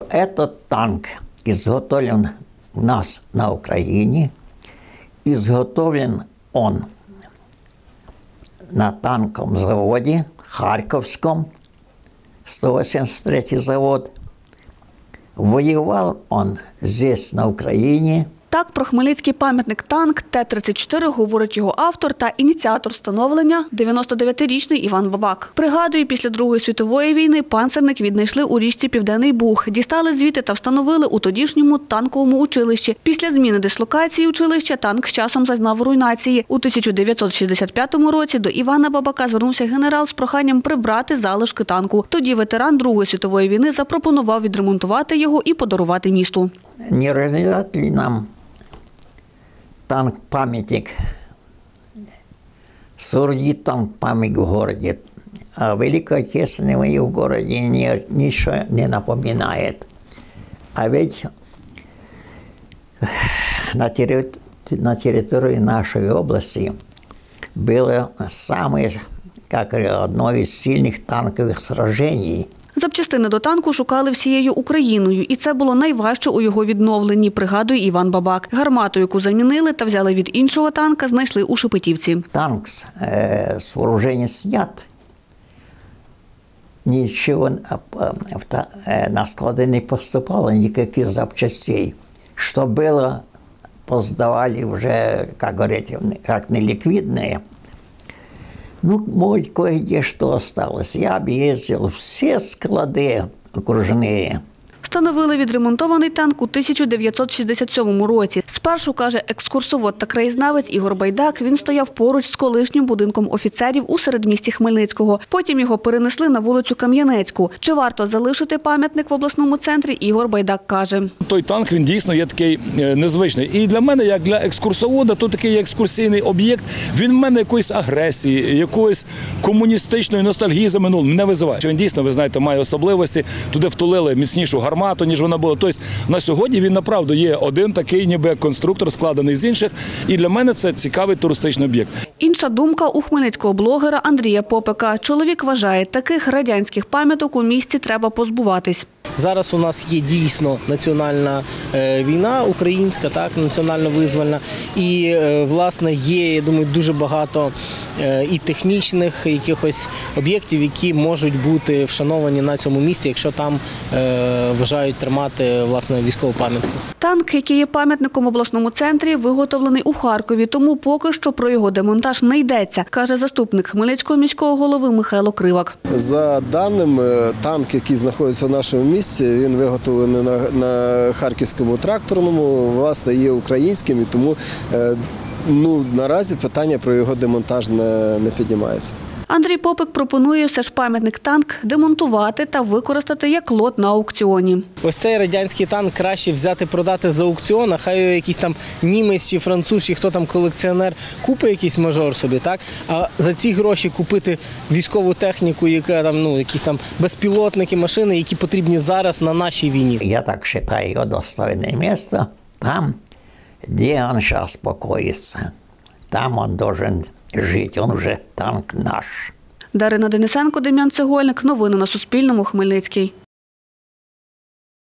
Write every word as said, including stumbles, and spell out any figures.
Этот танк изготовлен у нас на Украине. Изготовлен он на танковом заводе Харьковском, сто восемьдесят третий завод. Воевал он здесь, на Украине. Так про хмельницький пам'ятник танк Т тридцять чотири говорить його автор та ініціатор встановлення – дев'яностодев'ятирічний Іван Бабак. Пригадує, після Другої світової війни панцирник віднайшли у річці Південний Буг. Дістали звідти та встановили у тодішньому танковому училищі. Після зміни дислокації училища танк з часом зазнав руйнації. У тисяча дев'ятсот шістдесят п'ятому році до Івана Бабака звернувся генерал з проханням прибрати залишки танку. Тоді ветеран Другої світової війни запропонував відремонтувати його і подарувати місту. Не розглядати ли нам танк-памятник, соорудить танк-памятник в городе, а Великой Отечественной войны в городе ни, ничего не напоминает. А ведь на территории, на территории нашей области было самое, как одно из сильных танковых сражений. Запчастини до танку шукали всією Україною, і це було найважче у його відновленні, пригадує Іван Бабак. Гармату, яку замінили та взяли від іншого танка, знайшли у Шепетівці. Танк з э, вооружения снят, нічого э, на склади не поступало, ніяких запчастей. Що було, поздавали вже, як говорять, як неликвидне. Ну, может, кое-где что осталось. Я объездил все склады окружные. Встановили відремонтований танк у тисяча дев'ятсот шістдесят сьомому році. Спершу, каже екскурсовод та краєзнавець Ігор Байдак, він стояв поруч з колишнім будинком офіцерів у середмісті Хмельницького. Потім його перенесли на вулицю Кам'янецьку. Чи варто залишити пам'ятник в обласному центрі, Ігор Байдак каже. Той танк, він дійсно є такий незвичний. І для мене, як для екскурсовода, то такий екскурсійний об'єкт, він в мене якоїсь агресії, якоїсь комуністичної ностальгії за минулим не визиває. Він дійсно, ви знаєте, має особливості. Туди втулили міцнішу гармату, ніж вона була. Тобто на сьогодні він, направду, є один такий ніби конструктор, складений з інших. І для мене це цікавий туристичний об'єкт. Інша думка у хмельницького блогера Андрія Попика. Чоловік вважає, таких радянських пам'яток у місті треба позбуватись. Зараз у нас є дійсно національна війна українська, так, національно-визвольна. І, власне, є, я думаю, дуже багато і технічних якихось об'єктів, які можуть бути вшановані на цьому місці, якщо там вважають тримати, власне, військову пам'ятку. Танк, який є пам'ятником в обласному центрі, виготовлений у Харкові, тому поки що про його демонтаж не йдеться, каже заступник Хмельницького міського голови Михайло Кривак. За даними, танк, який знаходиться в нашому місті, він виготовлений на, на Харківському тракторному, власне, є українським, і тому ну, наразі питання про його демонтаж не, не піднімається. Андрій Попик пропонує все ж пам'ятник танк демонтувати та використати як лот на аукціоні. Ось цей радянський танк краще взяти, продати за аукціон, а хай якийсь там німець чи француз, чи хто там колекціонер купить якийсь мажор собі, так? А за ці гроші купити військову техніку, яка там, ну, якісь там безпілотники, машини, які потрібні зараз на нашій війні. Я так вважаю, його достойне місце там, де він зараз покоїться. Там він должен жити, він вже танк наш. Дарина Денисенко, Дем'ян Цегольник. Новини на Суспільному. Хмельницький.